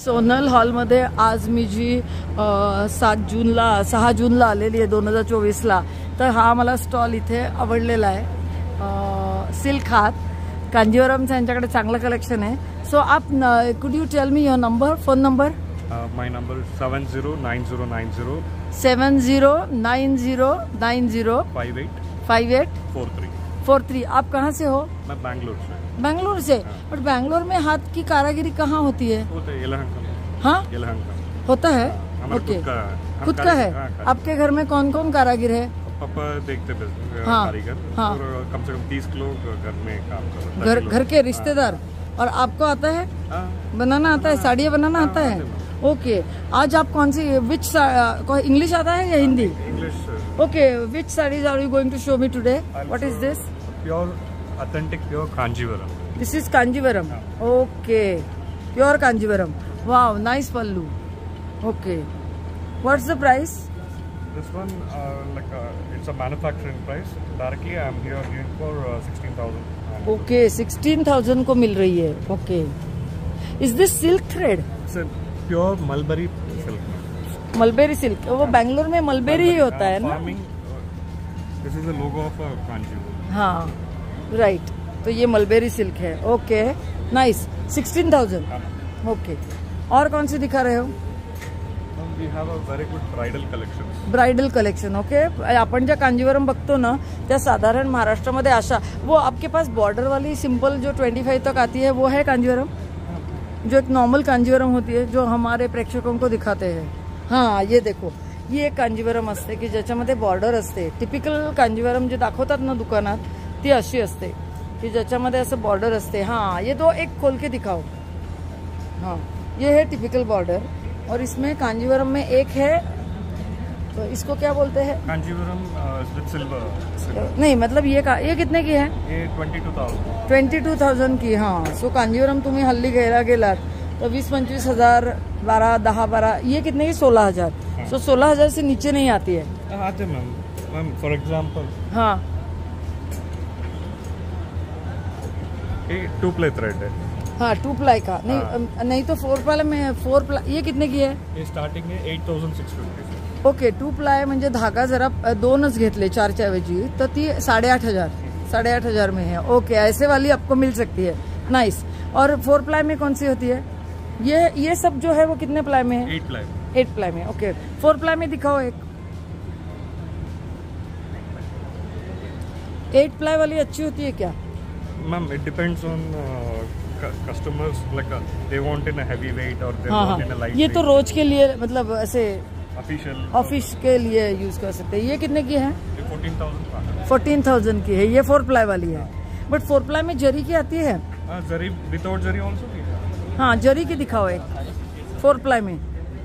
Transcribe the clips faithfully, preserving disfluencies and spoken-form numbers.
सोनल हॉलमध्ये आज मी जी सात जूनला सहा जूनला आलेली आहे दोन हजार चोवीसला, तर हा मला स्टॉल इथे आवडलेला आहे. सिल्क हात कांजीवरमचं यांच्याकडे चांगलं कलेक्शन आहे. सो आप could you tell me your number, phone number? My number seven zero nine zero nine zero seven zero nine zero nine zero five eight five eight four three four three. आप कहाँ से हो? मैं बैंगलोर से. बैंगलोर से? But Bangalore में हाथ की कारागिरी कहाँ होती है? होता है यलहंका. हाँ यलहंका होता है. ओके, खुद का है. आपके घर में कौन कौन कारागिर है? पापा देखते हाँ, कारीगर. हाँ. और कम से कम तीस लोग घर में काम करते हैं. घर घर के रिश्तेदार. और आपको आता है बनाना? आता है साड़ियाँ बनाना आता है? ओके. आज आप कौन सी विच इंग्लिश आता है या Hindi? English. Okay. Which saris are you going to show me today? What is this? Pure authentic pure Kanjivaram. This is Kanjivaram. Okay, pure Kanjivaram. Wow, nice pallu. Okay, what's the price? This one, uh, like uh, it's a manufacturing price. Directly, I'm here giving for uh, sixteen thousand. Okay, sixteen thousand को मिल रही है. Okay. Is this silk thread? It's a pure mulberry silk. Mulberry silk. वो बैंगलोर में mulberry ही होता है ना? Farming. This is the logo of a Kanjivaram. हाँ, राइट. तो ये मलबेरी सिल्क है. Okay, nice. Sixteen thousand. Okay. और कौन सी दिखा रहे हो? We have a very good bridal collection. Bridal collection. Okay. आपण ज्या कांजीवरम बघतो ना, त्या साधारण महाराष्ट्रामध्ये अशा, वो आपके पास बॉर्डर वाली सिंपल जो ट्वेंटी फाइव तक आती है वो है कांजीवरम? जो एक नॉर्मल कांजीवरम होती है जो हमारे प्रेक्षकों को दिखाते हैं. हाँ, ये देखो, ये एक कांजीवरम असते की ज्याच्यामध्ये बॉर्डर असते. टिपिकल कांजीवरम जे दाखवतात ना दुकानात ती अशी असते की ज्याच्यामध्ये असं बॉर्डर असते. हाँ, ये दो एक खोल के दिखाओ. हाँ, ये है टिपिकल बॉर्डर. और इसमें कांजीवरम में एक है, तो इसको क्या बोलते हैं? Kanjivaram with silver. नहीं, मतलब ये का ये कितने की है? ये twenty two thousand. Twenty two thousand की. हाँ. सो कांजीवरम तुम्ही हल्ली घ्यायला गेलात तो वीस पंचवीस हजार, बारह दहा बारह, ये कितने की? सोलह हजार. सो सोलह हजार से नीचे नहीं आती है. आते मैम. मैम फॉर एग्जाम्पल, हाँ, ये टू प्ले थ्रेड है. हाँ, टू प्लाई का. नहीं, हाँ. नहीं तो फोर प्लाई में फोर प्लाई. ये कितने की है? ये स्टार्टिंग है eight thousand six fifty. Okay. Two ply म्हणजे धागा जरा दोनच घेतले चारच्या ऐवजी तर ती साडेआठ हजार साडेआठ हजार में है. ओके, ऐसे वाली आपको मिल सकती है. नाइस. और फोर प्लाई में कौन सी होती है? ये ये सब जो है वो कितने प्लाई में है? Eight ply. एट प्लाई में. ओके. फोर प्लाई में दिखाओ एक. एट प्लाई वाली अच्छी होती है क्या? Ma'am it depends on customers, like they want in a heavy weight और दे हाँ, वांट इन अ हाँ. लाइट. ये तो रोज के लिए, मतलब ऐसे ऑफिशियल ऑफिस के लिए यूज कर सकते हैं. ये कितने की है? Fourteen thousand. फोर्टीन थाउजेंड की है. ये फोर प्लाई वाली है. बट फोर प्लाई में जरी की आती है? Zari without zari also. हाँ, जरी की दिखाओ एक. फोर प्लाई में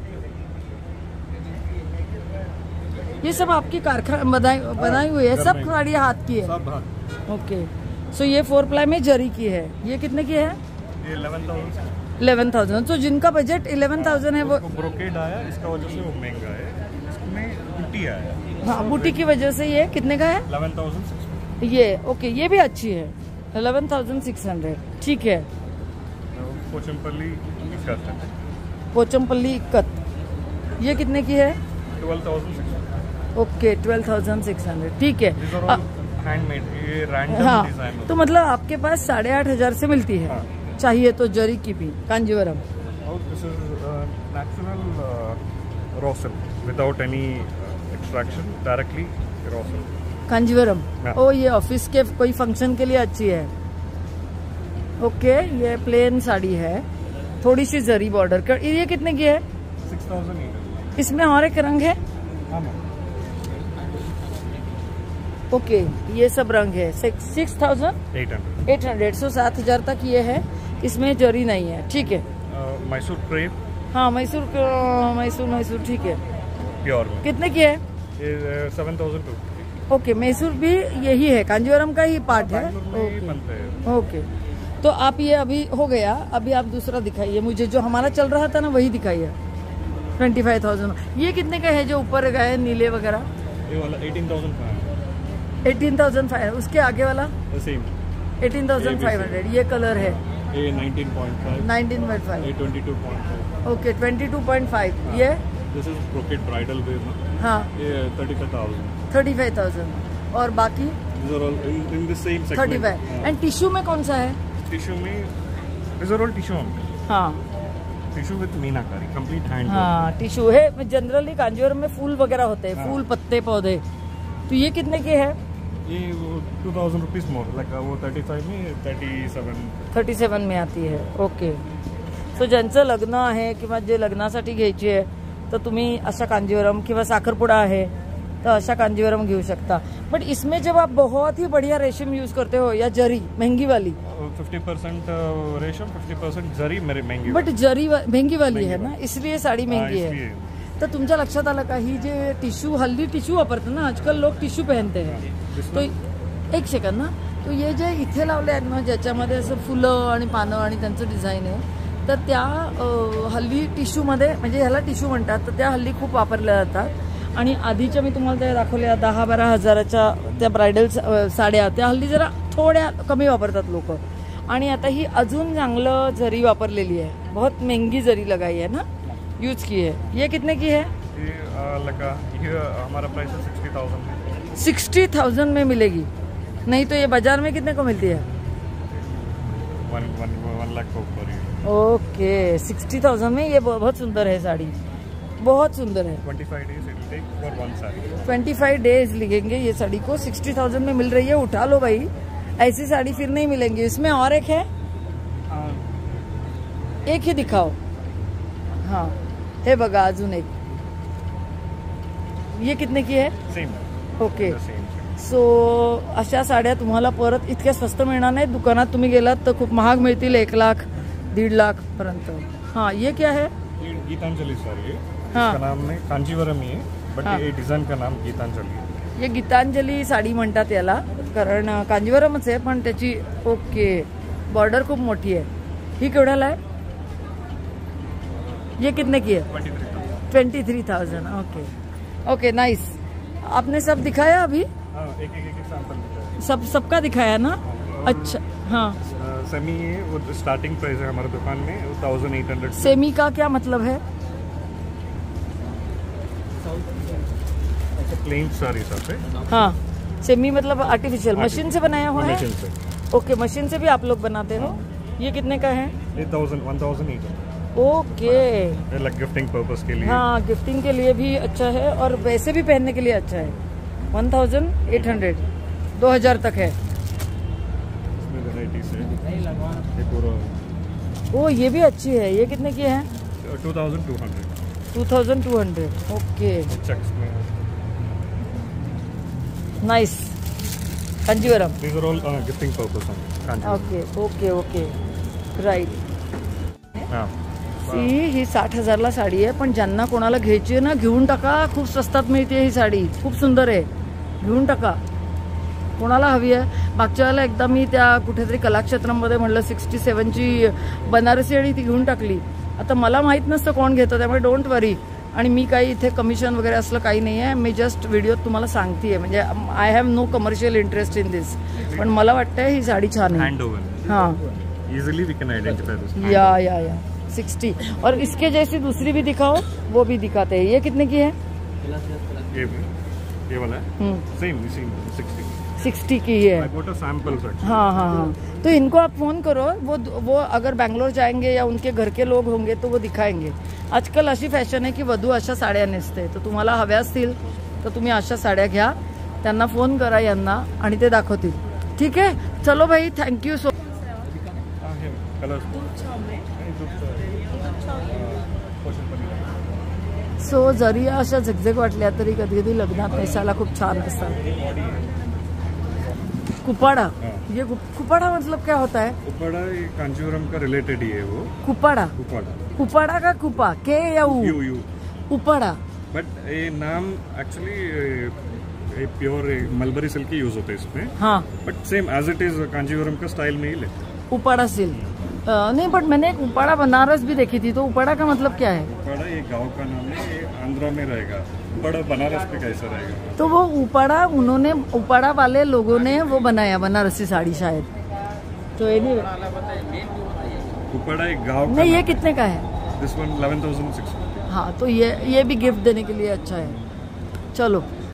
ये सब आपकी कारखाना बनाई बनाई हुई है? सब साड़ी हाथ की है? सब हाथ. ओके. सो ये फोर प्लाई में जरी की है. ये कितने की है? ये इलेवन थाउजेंड. Eleven thousand. तो जिनका बजट इलेवन थाउजेंड है वो ब्रोकेड आया, इसका वजह से वो महंगा है. इसमें बूटी आया. हाँ, बूटी की वजह से. ये कितने का है? Eleven thousand six. ये ओके, ये भी अच्छी है. Eleven thousand six hundred. ठीक है. पोचमपल्ली इक्कत. पोचमपल्ली इक्कत. ये कितने की है? Twelve thousand six. Okay, twelve thousand six hundred. ठीक है. हैंडमेड. ये रैंडम हाँ, डिजाइन. तो मतलब आपके पास साढ़े आठ हजार से मिलती है. हाँ. चाहिए तो जरी की भी Kanjivaram. This is natural raw silk without any extraction, directly raw silk Kanjivaram. हाँ. ओ, ये ऑफिस के कोई फंक्शन के लिए अच्छी है. ओके. ये प्लेन साड़ी है, थोड़ी सी जरी बॉर्डर कर. ये कितने की है? Six thousand. इसमें और एक रंग है? ओके. ये सब रंग है. Six thousand eight hundred. Eight hundred. So सात हजार तक ये है. इसमें जरी नहीं है. ठीक है. मैसूर क्रेप. हाँ, मैसूर मैसूर मैसूर. ठीक है. प्योर. कितने की है? ये seven thousand two. Okay. Mysore भी यही है, कांजीवरम का ही पार्ट है. ओके. ओके. तो आप ये अभी हो गया. अभी आप दूसरा दिखाइए मुझे, जो हमारा चल रहा था ना वही दिखाइए. Twenty five thousand. ये कितने का है जो ऊपर गए नीले वगैरह? ये वाला eighteen thousand five hundred. Eighteen thousand five. उसके आगे वाला same eighteen thousand five hundred. ये कलर है. ये nineteen point five, nineteen point five, ये twenty two point five. Okay twenty two point five. ये this is brocade bridal wear ना, हाँ ये thirty five thousand. Thirty five thousand. और बाकी These are all in, in the same segment. Thirty five. And tissue में कौन सा है? Tissue में these are all tissue only. हाँ Tissue with meenakari, complete hand work. हाँ टिश्यू है। जनरली कांजीवरम में फूल वगैरह होते हैं, हाँ। फूल पत्ते पौधे। तो ये कितने के है? ये वो two thousand rupees more, like वो थर्टी फाइव में थर्टी सेवन. थर्टी सेवन में आती है। ओके सो ज्यांचं लग्न आहे किंवा जे लग्नासाठी घ्यायची आहे तर तुम्ही अशा कांजीवरम किंवा साखरपुडा आहे तो अशा कांजीवरम घेऊ शकता। बट इसमें जब आप बहुत ही बढ़िया रेशम यूज करते हो या जरी महंगी वाली, फिफ्टी परसेंट रेशम, फिफ्टी परसेंट जरी मेरी महंगी. बट जरी वा- महंगी वाली है ना, इसलिए साड़ी महंगी हाँ, है। इसलिए. तर तुमच्या लक्षात आलं का ही जे टिश्यू, हल्दी टिश्यू वापरतात ना आजकाल लोक, टिश्यू पहनते हैं. This तो one? एक सेकंड ना, तो ये जे इथे लावले आहेत ना ज्याच्यामध्ये असं फुलं आणि पानं आणि त्यांचं डिझाईन आहे, तर त्या अं, हल्ली टिश्यूमध्ये, म्हणजे ह्याला टिश्यू म्हणतात, तर त्या हल्ली खूप वापरल्या जातात. आणि आधीच्या मी तुम्हाला त्या दाखवल्या दहा बारा हजाराच्या त्या ब्रायडल साड्या, त्या हल्ली जरा थोड्या कमी वापरतात लोक. आणि आता ही अजून चांगलं जरी वापरलेली आहे, बहुत महंगी जरी लगाई है ना, यूज की है. ये कितने की है? ये uh, लगा ये हमारा प्राइस है सिक्सटी थाउजेंड में. सिक्सटी थाउजेंड में मिलेगी. नहीं तो ये बाजार में कितने को मिलती है? वन वन वन लाख के ऊपर ही. ओके सिक्सटी थाउजेंड में ये बहुत सुंदर है साड़ी, बहुत सुंदर है. Twenty five days it will take for one sari. Twenty five days लगेंगे ये साड़ी को. सिक्सटी थाउजेंड में मिल रही है. उठा लो भाई, ऐसी साड़ी फिर नहीं मिलेंगी. इसमें और एक है, एक ही दिखाओ. हाँ हे बघा अजून एक. ये कितने की है? सेम. Okay same. सो अशा साड्या तुम्हाला परत इतक्या स्वस्त मिळणार नाही. दुकानात तुम्ही गेलात तर खूप महाग मिळतील, एक लाख दीड लाख पर्यंत. हाँ ये क्या है? ये गीतांजलि साड़ी है. हाँ. इसका नाम है कांजीवरम ही है, बट हाँ. ये डिजाइन का नाम गीतांजलि है. ये गीतांजली साडी म्हणतात याला, कारण कांजीवरमच आहे पण त्याची ओके बॉर्डर खूप मोठी आहे. ही केवढ्याला आहे? ये कितने की है? Twenty three. Twenty three thousand. Okay okay nice. आपने सब दिखाया अभी? हाँ, एक एक एक सैंपल दिखाया. सब सबका दिखाया ना? अच्छा हाँ. सेमी है, वो स्टार्टिंग प्राइस है हमारे दुकान में थाउजेंड एट हंड्रेड. सेमी का क्या मतलब है? प्लेन साड़ी सब है. हाँ सेमी मतलब आर्टिफिशियल, मशीन से बनाया हुआ है? मशीन से. ओके मशीन से भी आप लोग बनाते हो. ये कितने का है? ये thousand one thousand eight hundred. Okay like gifting purpose के लिए. हाँ गिफ्टिंग के लिए भी अच्छा है और वैसे भी पहनने के लिए अच्छा है. वन थाउजेंड एट हंड्रेड, दो हजार तक है. इसमें वेराइटीज है. ये पूरा ओ ये भी अच्छी है. ये कितने की है? Two thousand two hundred. Two thousand two hundred. Okay checks में. Nice. Kanjivaram. These are all uh, gifting purpose only. Kanjivaram. Okay okay okay right. हाँ. ही ही साठ हजारला साडी आहे, पण ज्यांना कोणाला घ्यायची आहे ना घेऊन टाका. खूप स्वस्तात मिळते ही साडी, खूप सुंदर आहे. घेऊन टाका कोणाला हवी आहे. मागच्या वेळेला एकदा मी त्या कुठेतरी कलाक्षेत्रामध्ये म्हणलं सिक्स्टी सेवनची बनारसी आणि ती घेऊन टाकली. आता मला माहीत नसतं कोण घेतं, त्यामुळे डोंट वरी. आणि मी काही इथे कमिशन वगैरे असलं काही नाही आहे. मी जस्ट व्हिडिओ तुम्हाला सांगते, म्हणजे I have no commercial interest in this. पण मला वाटतं ही साडी छान आहे. Hand woven. हाँ Easily we can identify this. या या या सिक्सटी. और इसके जैसी दूसरी भी दिखाओ, वो भी दिखाते हैं. ये कितने की है? ये ये वाला है. Same, same, sixty. सिक्सटी की है. I got a samples actually. हाँ हाँ हाँ. तो इनको आप फोन करो, वो वो अगर बैंगलोर जाएंगे या उनके घर के लोग होंगे तो वो दिखाएंगे. आजकाल अशी फॅशन आहे की वधू अशा साड्या नेसते. तर तुम्हाला हव्या असतील तर तुम्ही अशा साड्या घ्या, त्यांना फोन करा यांना आणि ते दाखवतील. ठीक आहे. चलो भाई, thank you so. Ah, here, colors. So जरी अशा झगझग वाटल्या तरी कधी कधी लग्नात नेसायला खूप छान असतात. कुपाड़ा. ये कुपाड़ा मतलब क्या होता है? कुपाड़ा ये कांजीवरम का रिलेटेड ही है वो. कुपाड़ा. कुपाड़ा. कुपाड़ा का कुपा के या उ? You you. कुपाड़ा. बट ये नाम actually pure mulberry silk use होते हैं इसमें. हाँ but same as it is Kanjivaram का स्टाइल में ही लेते हैं. उपाड़ा सिल्क. नहीं बट मैंने एक उपाड़ा बनारस भी देखी थी. तो उपाड़ा का मतलब क्या है? उपाड़ा ये गांव का नाम है, ये आंध्रा में रहेगा. उपाड़ा बनारस पे कैसा रहेगा? तो वो उपाड़ा उन्होंने, उपाड़ा वाले लोगों ने वो बनाया बनारसी साड़ी शायद. तो एनी दुपट्टा एक गाँव नहीं, ये कितने का है? This one eleven thousand six. हाँ, तो ये ये भी गिफ्ट देने के लिए अच्छा है। चलो